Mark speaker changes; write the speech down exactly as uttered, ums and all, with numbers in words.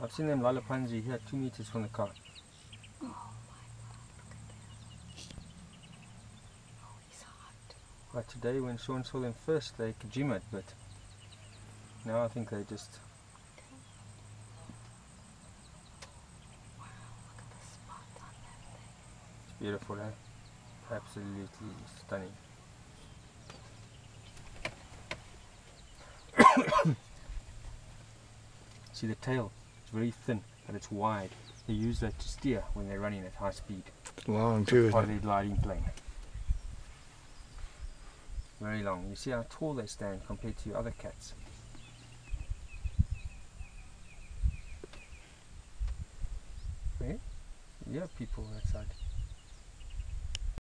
Speaker 1: I've seen them lalapanzi here, two meters from the car.
Speaker 2: Oh my God, look at that. Oh, he's hot.
Speaker 1: But today when Sean saw them first, they kajima'd, but now I think they just...
Speaker 2: Wow, look at the spot on that thing.
Speaker 1: It's beautiful, eh? Absolutely stunning. See the tail? It's very thin, but it's wide. They use that to steer when they're running at high speed.
Speaker 3: Long too,
Speaker 1: Part
Speaker 3: isn't
Speaker 1: of
Speaker 3: it?
Speaker 1: their gliding plane. Very long. You see how tall they stand compared to other cats. Yeah, yeah, people on that side.